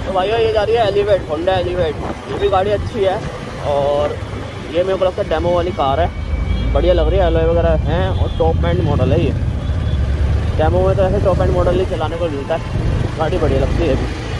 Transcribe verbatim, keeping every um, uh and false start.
तो भाइयों ये जा रही है एलिवेट, होंडा एलिवेट। ये भी गाड़ी अच्छी है और ये मेरे को लगता है डेमो वाली कार है, बढ़िया लग रही है, एलॉय वगैरह हैं और टॉप एंड मॉडल है ये। डेमो में तो ऐसे टॉप एंड मॉडल ही चलाने को मिलता है, गाड़ी बढ़िया लगती है।